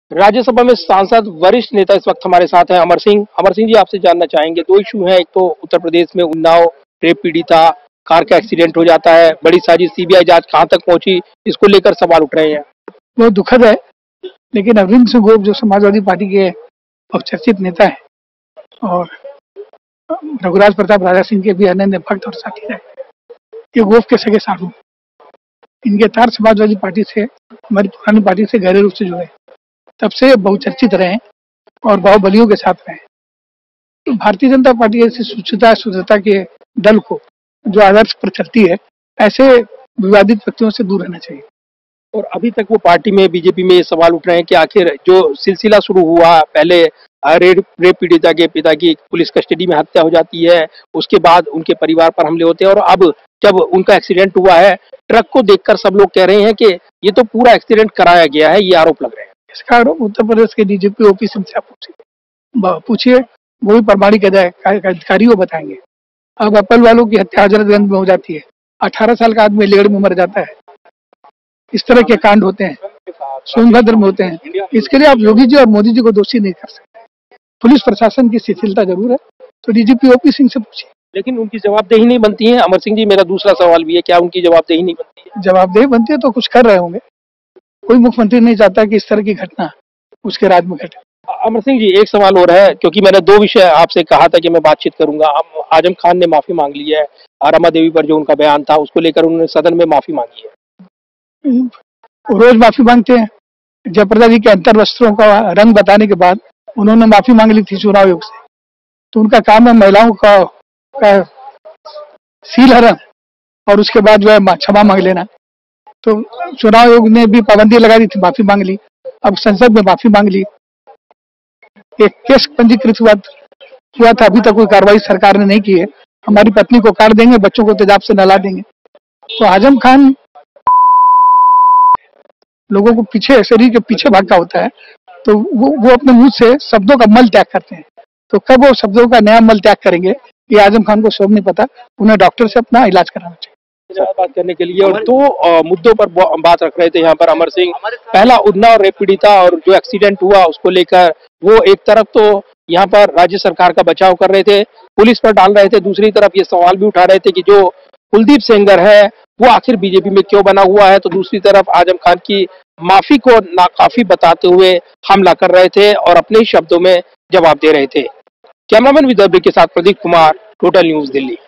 राज्यसभा में सांसद वरिष्ठ नेता इस वक्त हमारे साथ हैं अमर सिंह। अमर सिंह जी, आपसे जानना चाहेंगे, दो इशू हैं। एक तो उत्तर प्रदेश में उन्नाव रेप पीड़िता कार का एक्सीडेंट हो जाता है, बड़ी साजिश, सीबीआई जांच कहां तक पहुंची, इसको लेकर सवाल उठ रहे हैं। वो दुखद है, लेकिन अरविंद सिंह गोप जो समाजवादी पार्टी के बहुचर्चित नेता है और रघुराज प्रताप राजा सिंह के भी अनन्य भक्त और साथी रहे, ये गोप के सगे साधु, इनके तार समाजवादी पार्टी से, हमारी पुरानी पार्टी से गहरे रूप से जुड़े, तब से बहुचर्चित रहे और बाहुबलियों के साथ रहे। तो भारतीय जनता पार्टी ऐसी शुद्धता के दल को जो आदर्श पर चलती है, ऐसे विवादित व्यक्तियों से दूर रहना चाहिए। और अभी तक वो पार्टी में, बीजेपी में ये सवाल उठ रहे हैं कि आखिर जो सिलसिला शुरू हुआ, पहले रेप पीड़िता के पिता की पुलिस कस्टडी में हत्या हो जाती है, उसके बाद उनके परिवार पर हमले होते हैं, और अब जब उनका एक्सीडेंट हुआ है, ट्रक को देखकर सब लोग कह रहे हैं कि ये तो पूरा एक्सीडेंट कराया गया है, ये आरोप लग रहे हैं। इसका आरोप उत्तर प्रदेश के डीजीपी ओपी सिंह से पूछिए, वो भी प्रमाणिक अधिकारी को बताएंगे। अब एप्पल वालों की हत्या हजरतगंज में हो जाती है, 18 साल का आदमी लेड़ में मर जाता है, इस तरह के कांड होते हैं, सोनभद्र में होते हैं। इसके लिए आप योगी जी और मोदी जी को दोषी नहीं कर सकते। पुलिस प्रशासन की शिथिलता जरूर है, तो डीजीपी ओपी सिंह से पूछिए। लेकिन उनकी जवाबदेही नहीं बनती है। अमर सिंह जी, मेरा दूसरा सवाल भी है, क्या उनकी जवाबदेही नहीं बनती है? जवाबदेही बनती है तो कुछ कर रहे होंगे। कोई मुख्यमंत्री नहीं चाहता कि इस तरह की घटना उसके राज्य में घटे। अमर सिंह जी, एक सवाल और है, क्योंकि मैंने दो विषय आपसे कहा था कि मैं बातचीत करूंगा। आजम खान ने माफी मांग ली है, रमा देवी पर जो उनका बयान था उसको लेकर उन्होंने सदन में माफी मांगी है। रोज माफी मांगते हैं। जयप्रदा जी के अंतर वस्त्रों का रंग बताने के बाद उन्होंने माफी मांग ली थी चुनाव आयोग से, तो उनका काम है महिलाओं का सील हरण और उसके बाद जो है क्षमा मांग लेना। तो चुनाव आयोग ने भी पाबंदी लगा दी थी, माफी मांग ली, अब संसद में माफी मांग ली। एक केस पंजीकृत हुआ था, अभी तक कोई कार्रवाई सरकार ने नहीं की है। हमारी पत्नी को काट देंगे, बच्चों को तेजाब से नहला देंगे। तो आजम खान लोगों को पीछे, शरीर के पीछे भागता होता है, तो वो अपने मुंह से शब्दों का मल त्याग करते हैं। तो कब वो शब्दों का नया मल त्याग करेंगे, ये आजम खान को स्वयं नहीं पता। उन्हें डॉक्टर से अपना इलाज कराना चाहिए। बात करने के लिए और दो मुद्दों पर बात रख रहे थे यहाँ पर अमर सिंह। पहला उन्नाव रेप पीड़िता और जो एक्सीडेंट हुआ उसको लेकर वो एक तरफ तो यहाँ पर राज्य सरकार का बचाव कर रहे थे, पुलिस पर डाल रहे थे, दूसरी तरफ ये सवाल भी उठा रहे थे कि जो कुलदीप सेंगर है वो आखिर बीजेपी में क्यों बना हुआ है। तो दूसरी तरफ आजम खान की माफी को नाकाफी बताते हुए हमला कर रहे थे और अपने ही शब्दों में जवाब दे रहे थे। कैमरामैन विदर्भ के साथ प्रदीप कुमार, टोटल न्यूज, दिल्ली।